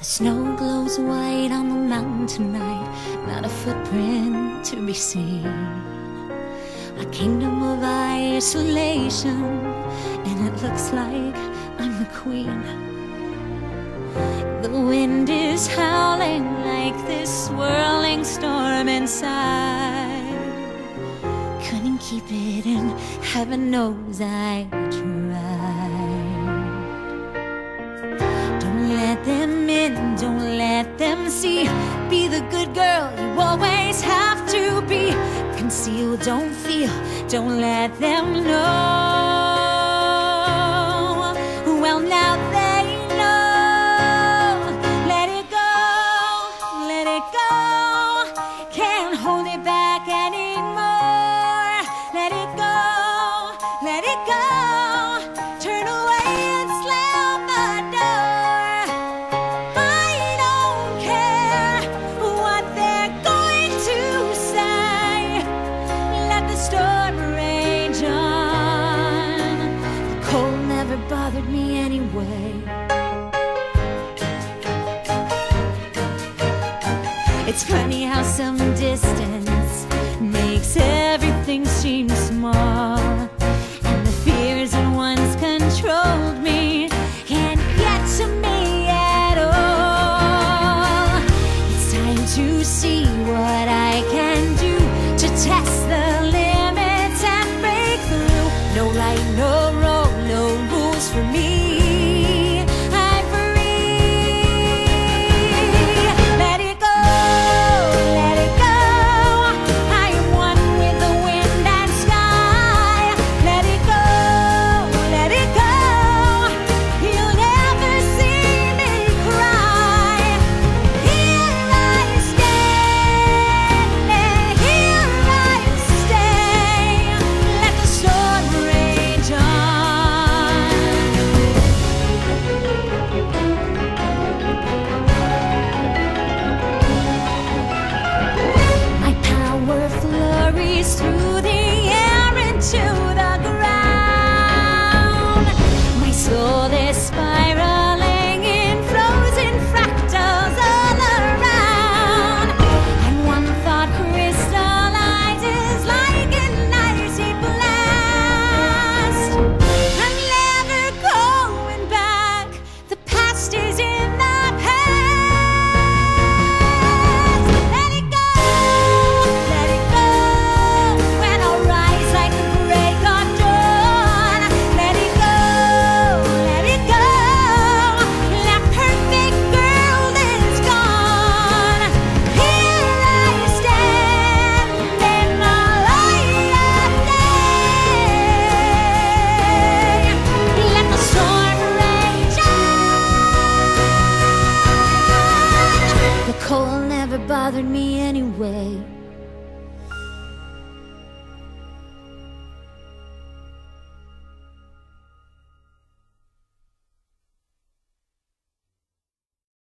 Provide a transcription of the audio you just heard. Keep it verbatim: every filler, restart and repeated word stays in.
Snow glows white on the mountain tonight, not a footprint to be seen. A kingdom of isolation, and it looks like I'm the queen. The wind is howling like this swirling storm inside. Couldn't keep it in, heaven knows I tried. Don't let them in, don't let them see. Be the good girl you always have to be. Conceal, don't feel, don't let them know. Well, now they know. Let it go, let it go. Can't hold it back anymore. Let it go, let it go. Turn away and slam the door. I don't care what they're going to say. Let the storm rage on. The cold never bothered me anyway. It's funny how some distance makes everything seem small, and the fears that once controlled me can't get to me at all. It's time to see what I can do to test the limits and break through. No right, no wrong, no rules for me. I'm free. Let it go, let it go. I am one with the wind and sky. Let it go, let it go. You'll never see me cry. Here I stand, and here I stay. Let the storm rage on. My power flurries through the air into the ground. My soul is spiraling in frozen fractals all around. And one thought crystallizes like an icy blast. I'm never going back. The past is in the past. Let it go, let it go. When I rise like the break of dawn. Let it go, let it go. That perfect girl is gone. Here I stand in the light of day. Let the storm rage on. The cold never bothered me anyway.